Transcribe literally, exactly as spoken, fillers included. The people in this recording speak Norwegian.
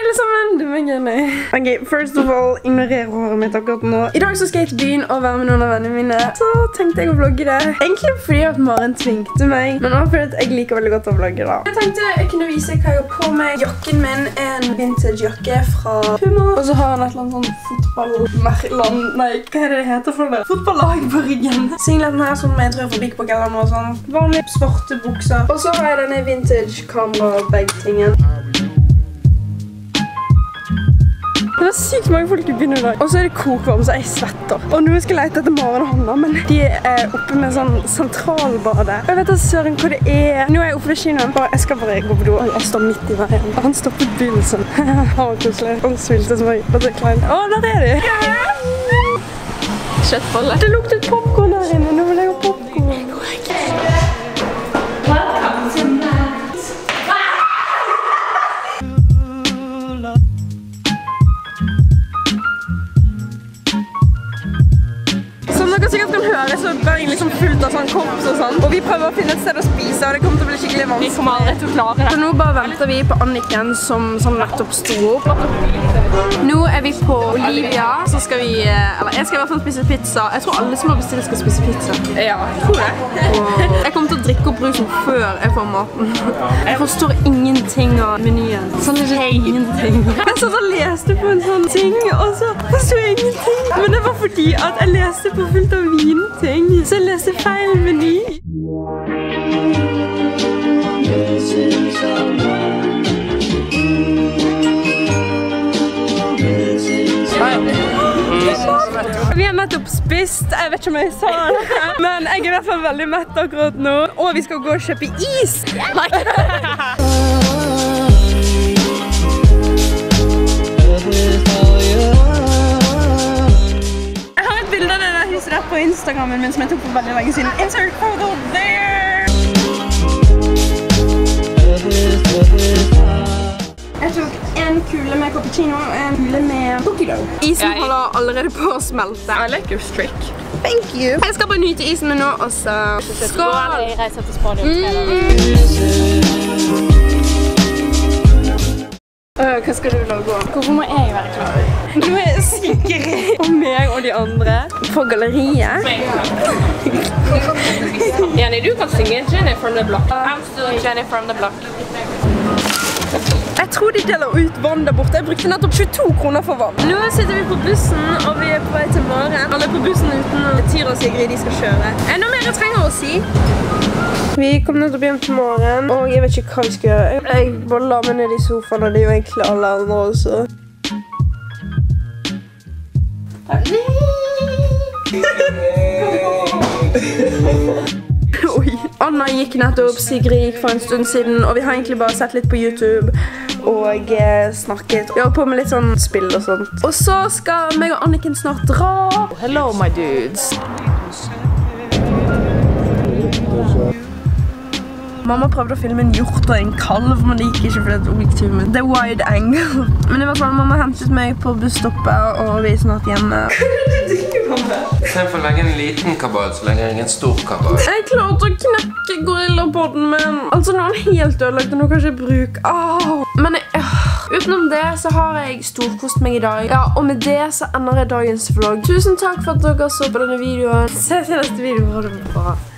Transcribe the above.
alle sammen, du er gøy. Ok, first of all, ignorer håret mitt akkurat nå. I dag så skal jeg til byen og være med noen av vennene mine. Så tenkte jeg å vlogge det. Egentlig fordi at Maren tvingte meg, men også fordi at jeg liker veldig godt å vlogge da. Jeg tenkte jeg kunne vise hva jeg har på meg. Jakken min er en vintage jakke fra Puma. Og så har han et eller annet sånn fotballmerland, nei, hva er det det heter for det? Fotballag på ryggen. Singleten her som jeg tror jeg får bikk på eller noe sånn. Vanlige svarte bukser. Og så har jeg denne vintage kamera-bag-tingen. Det er sykt mange folk i byen i dag. Og så er det kokvarm, så jeg svetter. Og nå skal jeg lete etter Maren og Hanna, men de er oppe med sånn sentralbade. Jeg vet ikke søren hva det er. Nå er jeg oppe ved kinoen, og jeg skal bare gå på do. Jeg står midt i veien. Han stoppet bilen sin. Han var koselig. Han svilte som meg. Det er klein. Å, der er de! Kjøttbolle. Det luktet popcorn her inne. Nå vil jeg ha popcorn. Dere sikkert kan høre, så er jeg liksom fullt av sånn korps og sånn. Og vi prøver å finne et sted å spise, og det kommer til å bli skikkelig vanskelig. Vi kommer aldri til å klare det. Så nå bare venter vi på Anniken, som, som nettopp sto opp. Nå er vi på Olivia, så skal vi, eller jeg skal i hvert fall spise pizza. Jeg tror alle som har bestilt skal spise pizza. Ja, jeg tror det. Og jeg kommer til å drikke opp brusen før jeg får maten. Jeg forstår ingenting av menyen. Sånn er det ingenting. Jeg satt og leste på en sånn ting, og så forstår jeg ingenting. Men det var fordi at jeg leste på fullt av vinting, så jeg leste feil meny. Vi har nettopp spist, jeg vet ikke om jeg sa det, men jeg er i hvert fall veldig mett akkurat nå. Og vi skal gå og kjøpe is! På Instagrammen min som jeg tok for veldig lenge siden. Insert photo there! Jeg tok en kule med cappuccino og en kule med cookie dough. Isen holder allerede på å smelte. I like your streak. Thank you. Jeg skal bare nyte isen min nå, og så skål! Jeg reiser til Spania. Hva skal du lage? Hvorfor må jeg være klar? Nå er Sigrid og meg og de andre på galleriet. Jenny, du kan synge Jenny from the Block. I'm still Jenny from the Block. Jeg tror de deler ut vann der borte. Jeg brukte nettopp tjueto kroner for vann. Nå sitter vi på bussen, og vi er på vei til Maren. Alle er på bussen uten Tyra og Sigrid, de skal kjøre. Er det noe mer jeg trenger å si? Vi kom nettopp hjem til Maren, og jeg vet ikke hva vi skal gjøre. Jeg bare la meg ned i sofaen, og det er jo egentlig alle andre også. Oi. Anna gikk nettopp, Sigrid gikk for en stund siden, og vi har egentlig bare sett litt på YouTube og snakket. Vi har på med litt sånn spill og sånt. Og så skal meg og Anniken snart dra. Hello, my dudes. Mamma prøvde å filme en hjort og en kalv, men det gikk ikke for det objektivet mitt. Det er wide angle. Men i hvert fall, mamma hentet meg på busstoppet, og vi er snart hjemme. Hva er det du driver med? I stedet for å legge en liten kabal, så legger jeg en stor kabal. Jeg klarte å knekke gorillapodden min. Altså, nå er den helt ødelagt, og nå kan jeg ikke bruke. Au! Men jeg, øh, utenom det så har jeg storkost meg i dag. Ja, og med det så ender jeg dagens vlogg. Tusen takk for at dere så på denne videoen. Se til neste video, ha det bra.